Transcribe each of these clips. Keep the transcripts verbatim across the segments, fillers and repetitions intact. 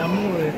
amore.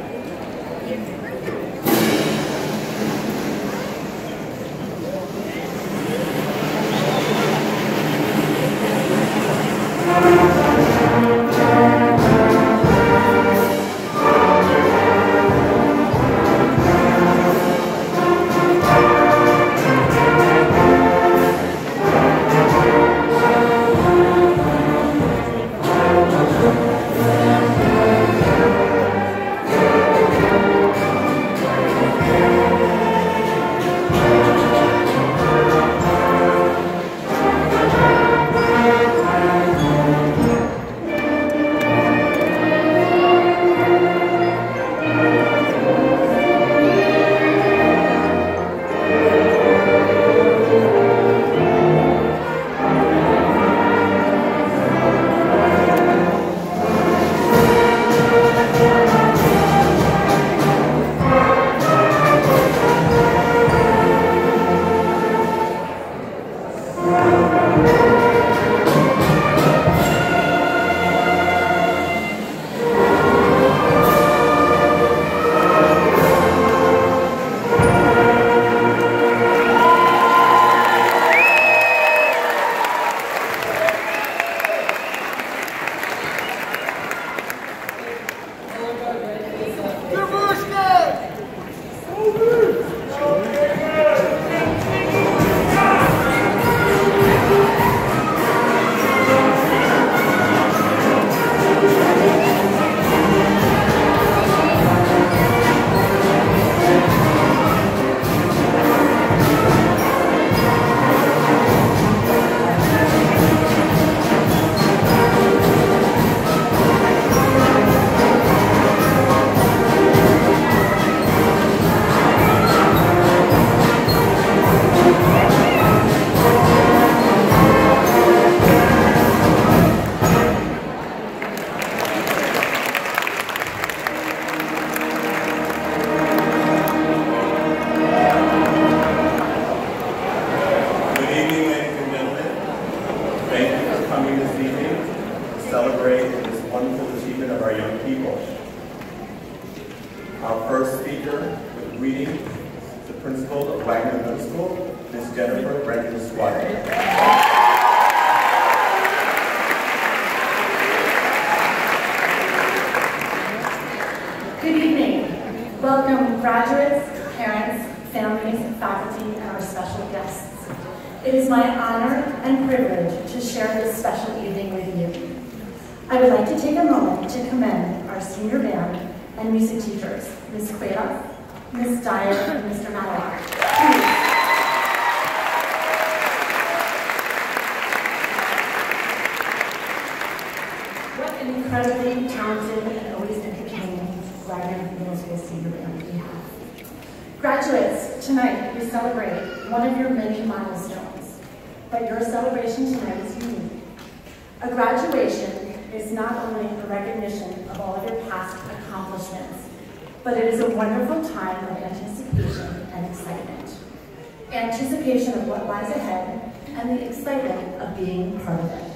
But it is a wonderful time of anticipation and excitement. Anticipation of what lies ahead and the excitement of being part of it.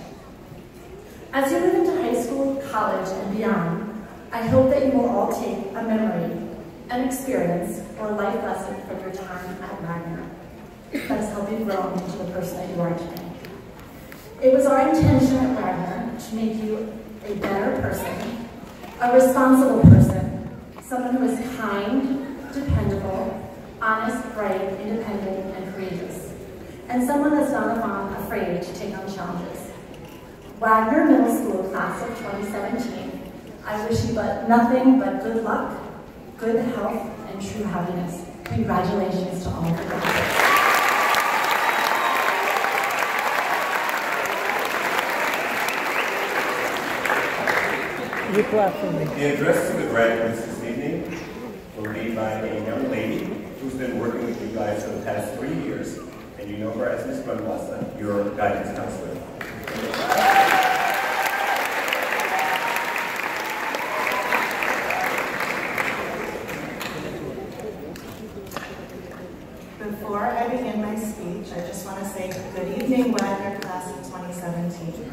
As you move into high school, college, and beyond, I hope that you will all take a memory, an experience, or a life lesson from your time at Wagner that has helped you grow into the person that you are today. It was our intention at Wagner to make you a better person, a responsible person, someone who is kind, dependable, honest, bright, independent, and courageous, and someone that's not afraid to take on challenges. Wagner Middle School class of twenty seventeen, I wish you but nothing but good luck, good health, and true happiness. Congratulations to all of the graduates. You clap for me. The address to the graduates this evening will be by a young lady who's been working with you guys for the past three years, and you know her as Miz Brunwassa, your guidance counselor. Before I begin my speech, I just want to say good evening, Wagner class of twenty seventeen.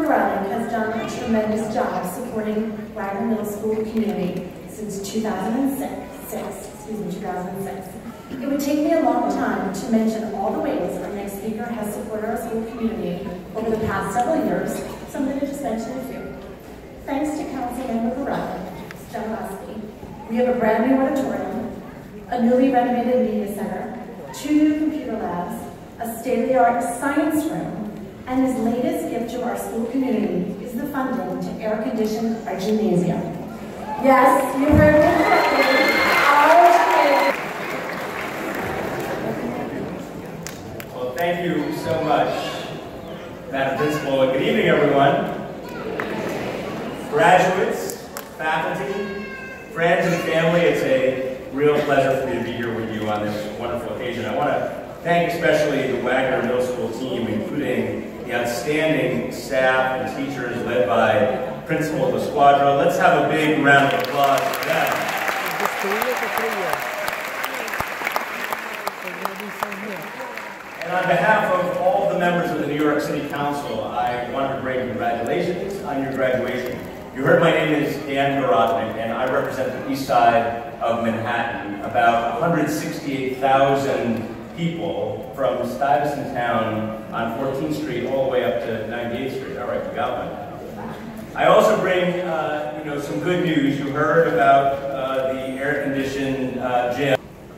Gorelick has done a tremendous job supporting Wagner Middle School community since two thousand six, excuse me, two thousand six. It would take me a long time to mention all the ways our next speaker has supported our school community over the past several years, so I'm going to just mention a few. Thanks to Councilmember Gorelick's generosity, we have a brand new auditorium, a newly renovated media center, two new computer labs, a state-of-the-art science room, and his latest gift to our school community is the funding to air-condition our gymnasium. Yes, you heard me correctly. Well, thank you so much, Madam Principal, and good evening, everyone. Graduates, faculty, friends, and family, it's a real pleasure for me to be here with you on this wonderful occasion. I want to thank especially the Wagner Middle School team, including the outstanding staff and teachers led by Principal LaSquadra. Let's have a big round of applause for them. And on behalf of all the members of the New York City Council, I want to bring congratulations on your graduation. You heard my name is Dan Garodnick, and I represent the east side of Manhattan, about one hundred sixty-eight thousand people from Stuyvesant Town on fourteenth street all the way up to ninety-eighth street. All right, we got one. I also bring, uh, you know, some good news. You heard about uh, the air-conditioned uh, gym.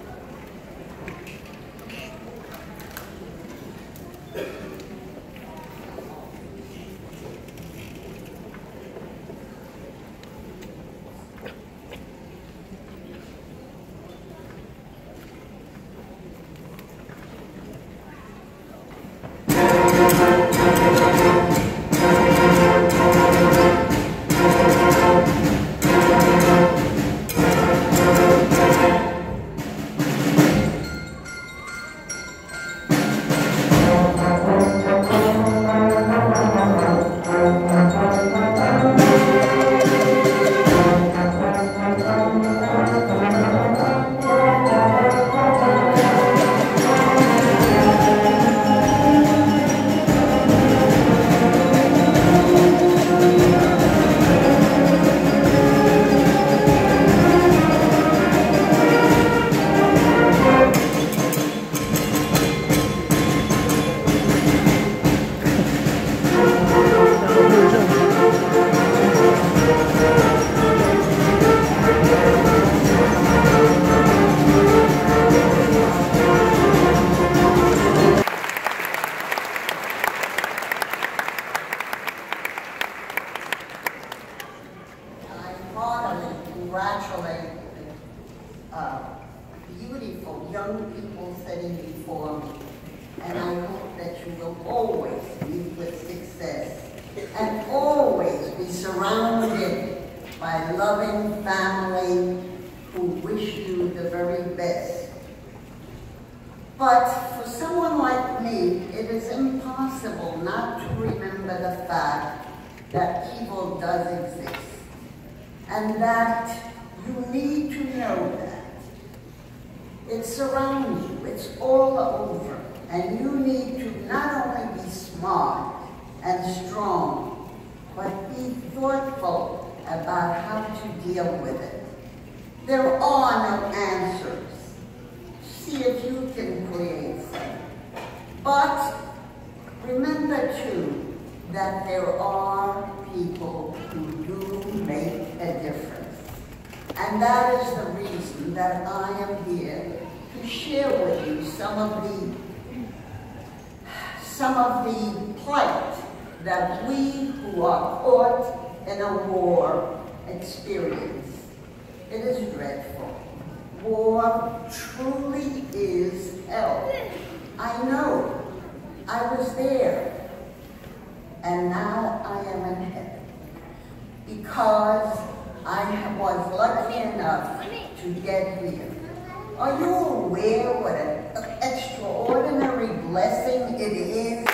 congratulate uh, beautiful young people sitting before me. And I hope that you will always meet with success and always be surrounded by loving family who wish you the very best. But for someone like me, it is impossible not to remember the fact that evil does exist. And that you need to know that. It surrounds you, it's all over. And you need to not only be smart and strong, but be thoughtful about how to deal with it. There are no answers. See if you can create some. But remember too that there are people who do make a difference. And that is the reason that I am here to share with you some of the some of the plight that we who are caught in a war experience. It is dreadful. War truly is hell. I know. I was there. And now I am in heaven. Because I was lucky enough to get here. Are you aware what an extraordinary blessing it is?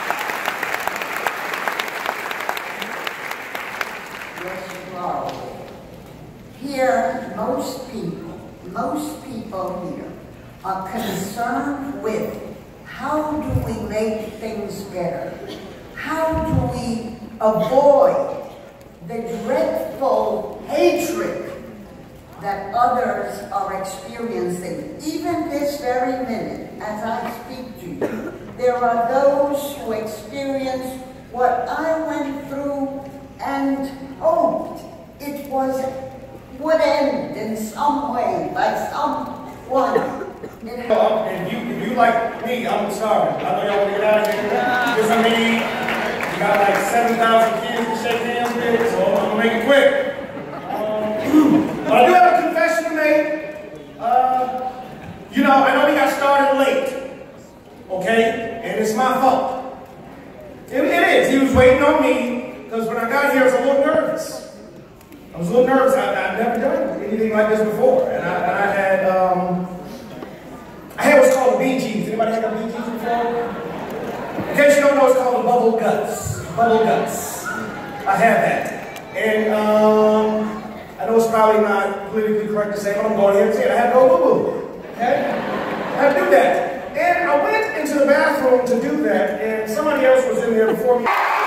Yes, you are aware. Here, most people, most people here are concerned with how do we make things better? How do we avoid the dreadful hatred that others are experiencing. Even this very minute, as I speak to you, there are those who experience what I went through and hoped it was would end in some way by someone. It Uh, and you, if you like me, I'm starving. I know y'all want to get out of here. This is me. You got like seven thousand kids to shake hands with, so I'm gonna make it quick. Um, but I do have a confession to make. Uh, you know, I know we got started late, okay? And it's my fault. It, it is. He was waiting on me because when I got here, I was a little nervous. I was a little nervous. I, I've never done anything like this before, and I, and I had. Um, I had what's called the B Gs. Anybody had a B Gs before? In case you don't know, it's called the bubble guts. Bubble guts. I had that. And um, I know it's probably not politically correct to say, but I'm going here and saying I had no boo-boo. Okay? I had to do that. And I went into the bathroom to do that, and somebody else was in there before me.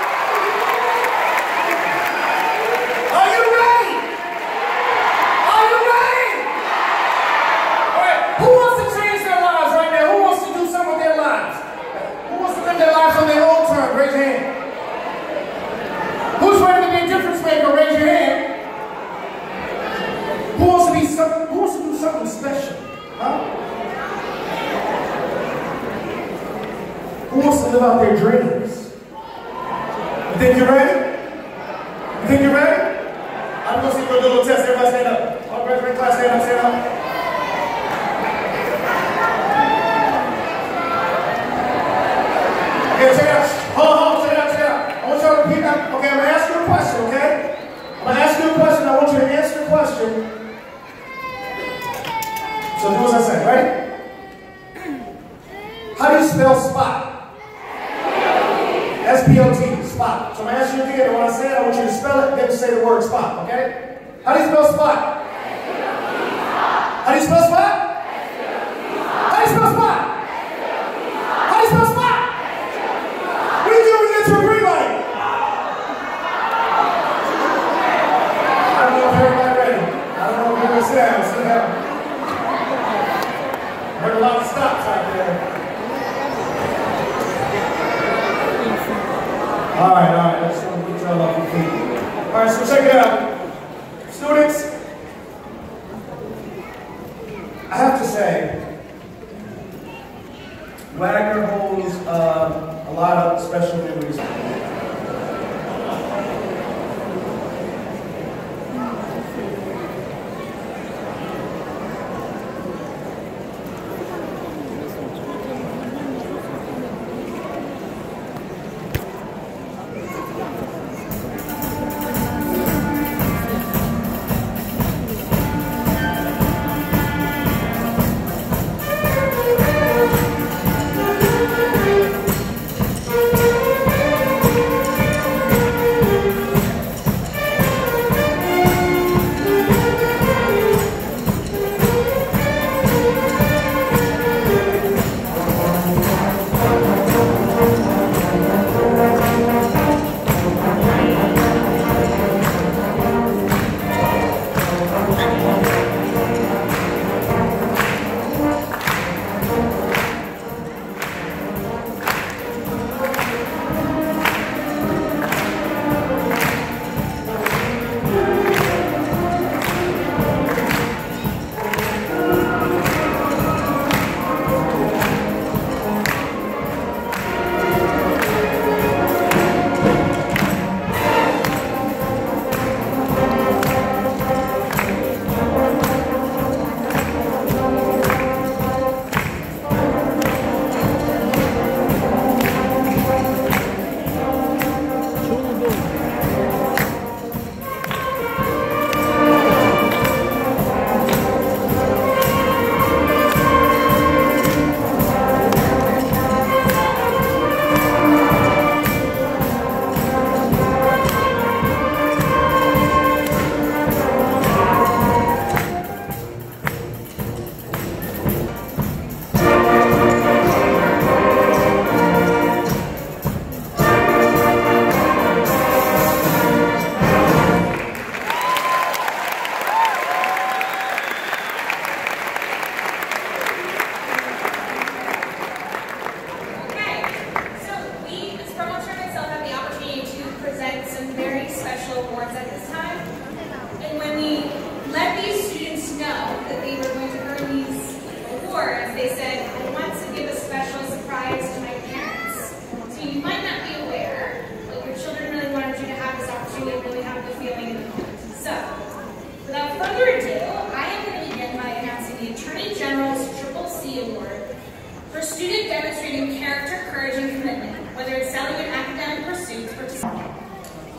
On their own term, raise your hand. Who's ready to be a difference maker? Raise your hand. Who wants to be some, Who wants to do something special? Huh? Who wants to live out their dreams? You think you're ready? You think you're ready? I'm going to see you do a little test. Everybody stand up. All graduating class, stand up, stand up. Okay, check it out. Hold on, hold on, check it out, check it out. I want y'all to repeat that. Okay, I'm going to ask you a question, okay? I'm going to ask you a question. I want you to answer the question. So do as I say, ready? How do you spell spot? S P O T, spot. So I'm going to ask you again, and when I say it, I want you to spell it, then say the word spot, okay? How do you spell spot? How do you spell spot? How do you spell spot? How do you spell spot? What do you do when you get to a green light? I don't know if everybody ready. I don't know if you're going to sit down. Sit down. Heard a lot of stops out there. All right, all right. Let's get y'all off your feet. All right, so check it out. Students, I have to say, Wagner holds uh, a lot of special memories.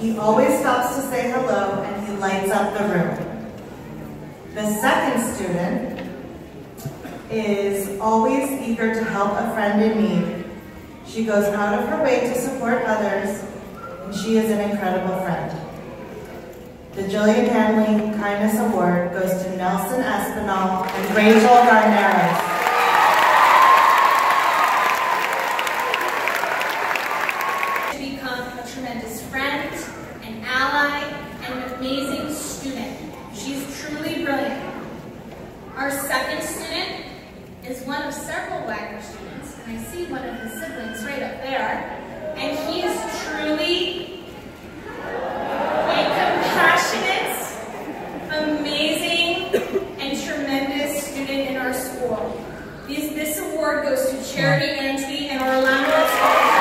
He always stops to say hello, and he lights up the room. The second student is always eager to help a friend in need. She goes out of her way to support others, and she is an incredible friend. The Jillian Hanley Kindness Award goes to Nelson Espinal and Rachel Garneros. Become a tremendous friend, an ally, and an amazing student. She's truly brilliant. Our second student is one of several Wagner students, and I see one of his siblings right up there, and he is truly a compassionate, amazing, and tremendous student in our school. These, this award goes to Charity Antwi and Orlando Scholarship.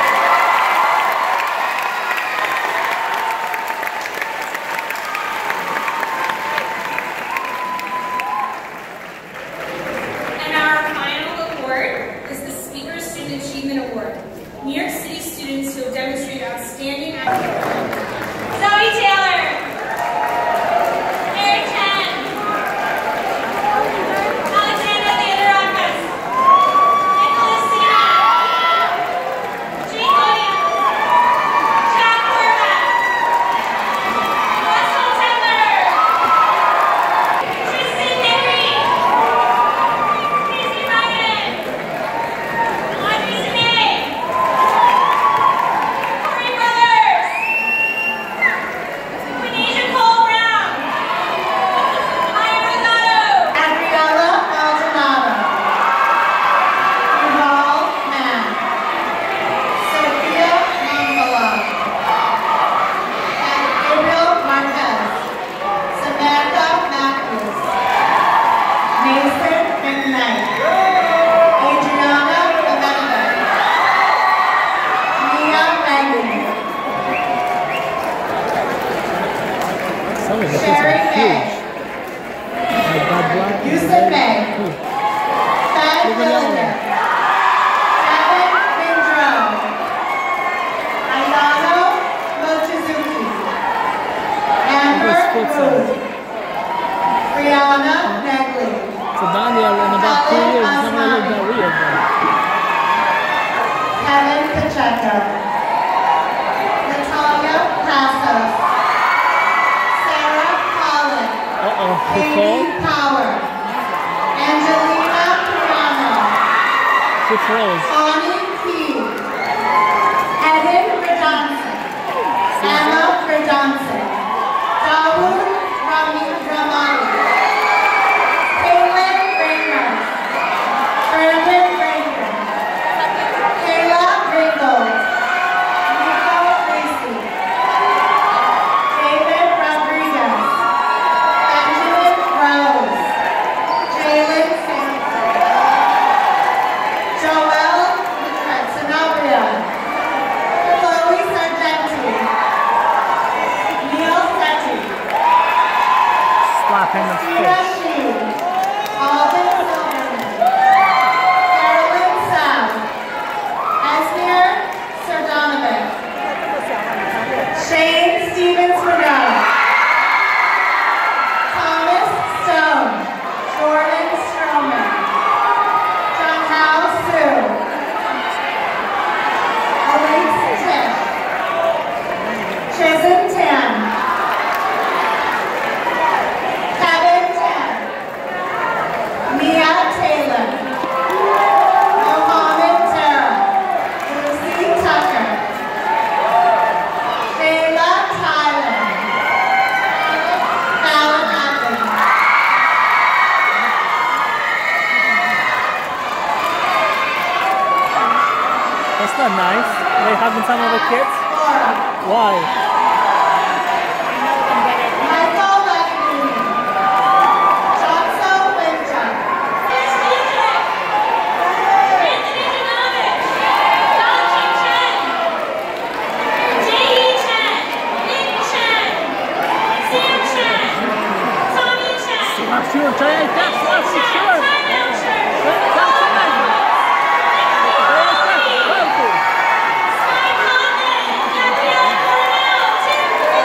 And our final award is the Speaker Student Achievement Award. New York City students who have demonstrated outstanding academic. Zoe Taylor, Eric Chen, Alexandra Theodorakis, Nicholas Sina, Jake Williams, Jack Horvath, Russell Tendler, Tristan Henry, Casey Ryan, Audrey Sinead, Corey Brothers, Quenisha Cole Brown, Maya Rosado, Gabriella Maldonado, Yuval Mann, Sophia Mangala, and Gabriel Marquez, Samantha Matthews, Mason McKnight, Adriana Amenabet, Mia Maggie, Some of the kids Sherry are May, huge. Like that black. Yusuf May, Thad Willinger, Kevin Mindro, Ayano Mochizuki, Amber Ruth, Brianna Negley, So Daniel, in about two years, it's not going to look that weird though. Kevin Pacheco, Natalia Passos, Sarah Collins, Uh-oh, he Amy called. Power, Angelina Piano, She froze. Bonnie Key, Evan Redonson, Emma Redonson, Dawood Rami Ramani, Caitlin Ramos, Brandon Rankin, Kayla Ringgold, Nico Racy, David Rodriguez, Benjamin Rose, Jalen Sanford, Joel Sanabria, Chloe Sargenti, Neil Setti, Slap him in the Tina face. Sheen, Alden Silverman, Carolyn Sam, Esmir Sardonovic, Shane Stevens Monroe, Thomas Stone, Jordan Stroman, John Hao Sue, Elise Tish, Chizin Tan, Kevin Tan, Mia Taylor, Mohammed Tara, Lucy Tucker, Kayla Tyler, Fallon Atkins, That's not nice. They having some of the kids? Laura, Why? Michael Laguni, Johnson Winter, Anthony Janovich, Dongqing Chen, Jay Chen, Ning Chen, Sam Chen, Tommy Chen, I'm sure, Jay, that's what for Chen, sure. Tyrell Chen, That's Paul right. Nicholas Sky Conlon, Gabrielle Coronel, Tim Green,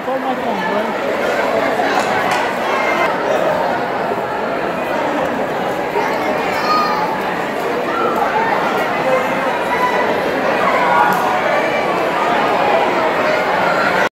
stole my phone, bro.